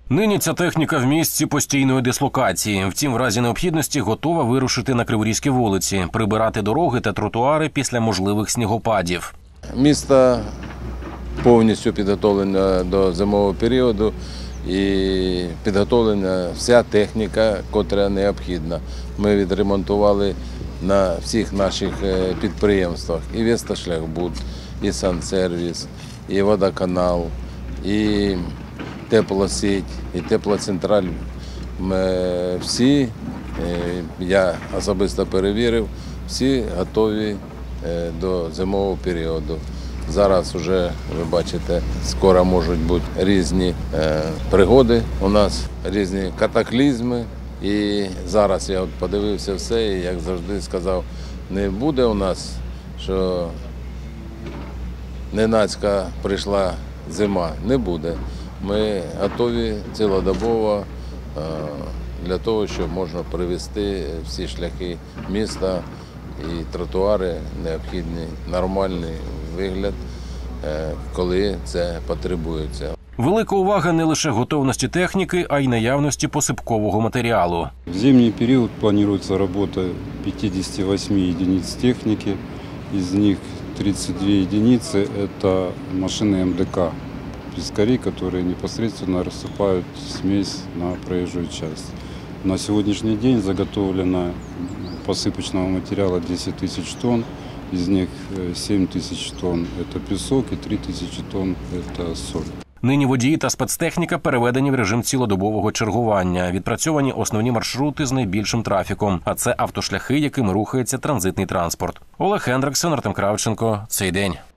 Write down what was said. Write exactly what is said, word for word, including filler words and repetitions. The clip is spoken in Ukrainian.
Нині ця техніка в місці постійної дислокації. Втім, в разі необхідності готова вирушити на Криворізькі вулиці, прибирати дороги та тротуари після можливих снігопадів. Місто повністю підготовлене до зимового періоду і підготовлена вся техніка, котра необхідна. Ми відремонтували на всіх наших підприємствах і Вестошляхбуд, і Сансервіс, і водоканал, і теплосеть, і теплоцентраль. Ми всі, я особисто перевірив, всі готові до зимового періоду. Зараз вже, ви бачите, скоро можуть бути різні пригоди у нас, різні катаклізми. І зараз я от подивився все і, як завжди сказав, не буде у нас, що ненацька прийшла зима, не буде. Ми готові цілодобово для того, щоб можна привести всі шляхи міста і тротуари необхідний, нормальний вигляд, коли це потребується. Велика увага не лише готовності техніки, а й наявності посипкового матеріалу. В зимний период планируется работа пятидесяти восьми единиц техники, из них тридцать две единицы – это машины эм дэ ка, пескари, которые непосредственно рассыпают смесь на проезжую часть. На сегодняшний день заготовлено посыпочного материала десять тысяч тонн, из них семь тысяч тонн – это песок и три тысячи тонн – это соль. Нині водії та спецтехніка переведені в режим цілодобового чергування. Відпрацьовані основні маршрути з найбільшим трафіком, а це автошляхи, якими рухається транзитний транспорт. Олег Хендриксон, Артем Кравченко. Цей день.